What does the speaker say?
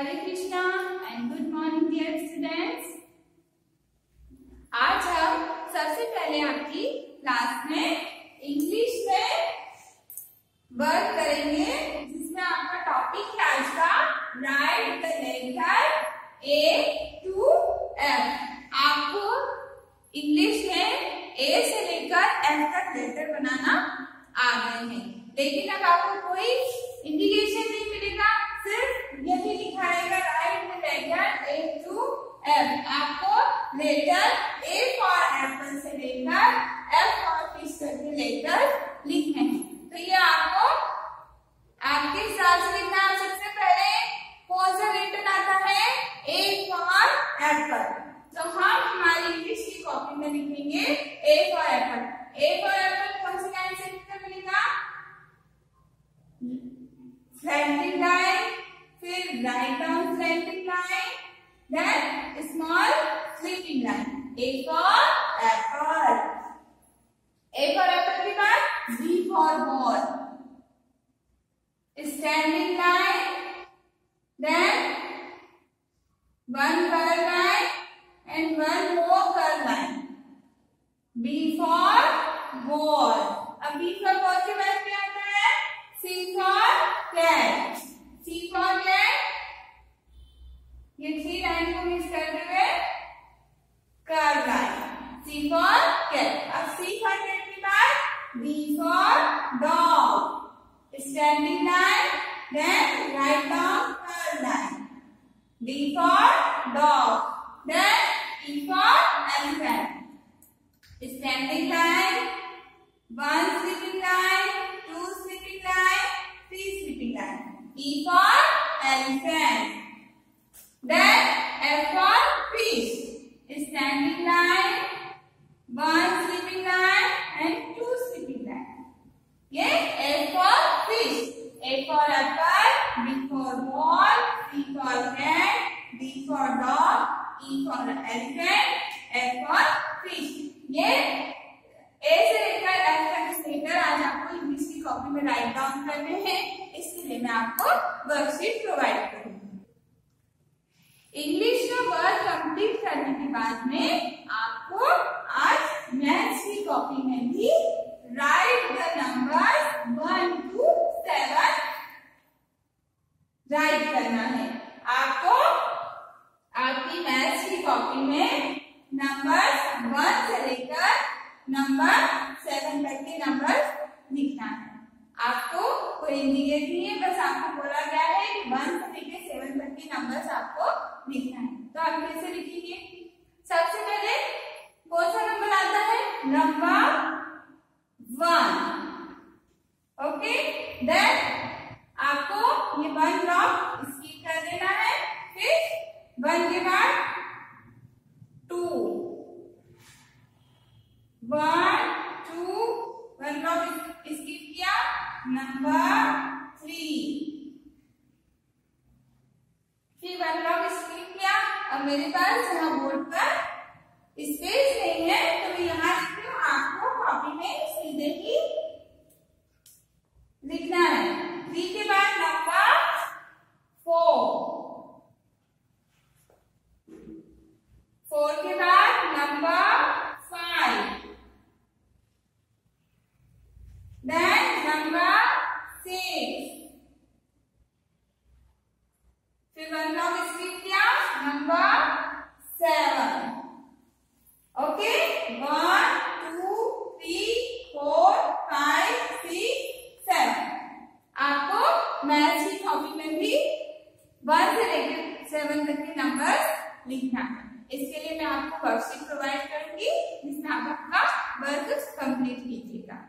Hare Krishna and good morning dear students. आज हम सबसे पहले आपकी क्लास में इंग्लिश में वर्क करेंगे, जिसमें आपका टॉपिक है आज का write the letter A to F. आपको इंग्लिश में ए से लेकर एफ तक लेटर बनाना आ गए हैं, लेकिन अब आपको कोई इंडिकेशन नहीं मिलेगा, सिर्फ यही लिखा रहेगा write the letter A to F. आपको लेटर ए फॉर एप्पल से लेकर एफ फॉर फिश तक के लेटर लिखने हैं। तो ये आपको आपके हिसाब से लिखना है। सबसे पहले कौन सा लेटर आता है? A for apple. तो हम हमारी इंग्लिश की कॉपी में लिखेंगे A for apple. A for apple कौन सी लाइन से लिखकर मिलेगा? स्लैंटिंग लाइन, फिर right down slanting line, then small sleeping line. A for apple. A for apple के बाद B for ball, standing line, then one curve line and one more curve line. B for ball. अब B for ball के बाद क्या आता है? C for cat. C for cat. ये 3 line को मिक्स करते हुए curve line. C for cat. अब C for cat के बाद D for dog. Standing line, then right down curve line. D for dog. Then E for elephant. Standing line, one sleeping line, two sleeping line, three sleeping line. E for elephant. Then F for fish. Standing line, one sleeping line and two sleeping line. ये F for fish. A for apple, B for ball, C for cat, D for dog, E for elephant, F for fish। ये A से लेकर F तक लेकर आज आपको English की copy में राइट डाउन करने हैं, इसलिए मैं आपको वर्कशीट प्रोवाइड करूंगी। इंग्लिश का वर्क कंप्लीट करने के बाद में आपको आज मैथ्स की कॉपी में भी write the numbers 1 to 7 write करना है। आपको आपकी मैथ्स की कॉपी में नंबर 1 से लेकर नंबर 7 तक के नंबर लिखना है। आपको कोई इंडिकेट नहीं है, बस आपको बोला गया है कि 1 से लेकर 7 तक के नंबर्स आपको लिखना है। तो आप कैसे लिखेंगे? सबसे पहले कौन सा नंबर आता है? नंबर 1। ओके, देन आपको ये 1 ब्लॉक स्किप कर देना है। फिर 1 के बाद 2, 1 2 1 ब्लॉक स्किप किया। नंबर 3, फिर 1 ब्लॉक स्किप किया। अब मेरे पास यहाँ बोर्ड पर स्पेस नहीं है, तो मैं यहाँ लिखती हूँ। आपको कॉपी में सीधे ही लिखना है। 3 के बाद नंबर 4, 4 के बाद नंबर 5, देन नंबर 6, फिर 1 ब्लॉक स्किप किया। नंबर 7। ओके, 1 2 3 4 5 6 7। आपको मैथ्स की कॉपी में भी 1 से लेकर 7 तक के नंबर लिखना है। इसके लिए मैं आपको वर्कशीट प्रोवाइड करूंगी, जिसमें आप आपका वर्क कंप्लीट कीजिएगा।